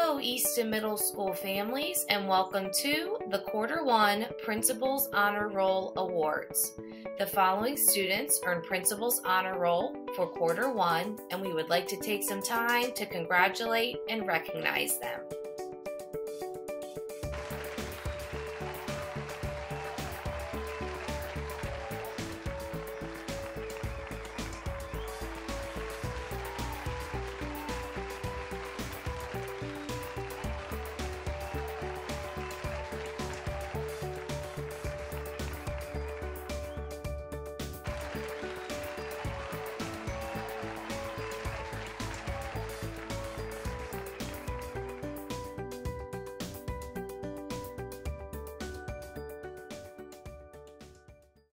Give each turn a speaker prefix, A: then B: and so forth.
A: Hello, Easton Middle School families, and welcome to the Quarter 1 Principal's Honor Roll Awards. The following students earned Principal's Honor Roll for Quarter 1, and we would like to take some time to congratulate and recognize them.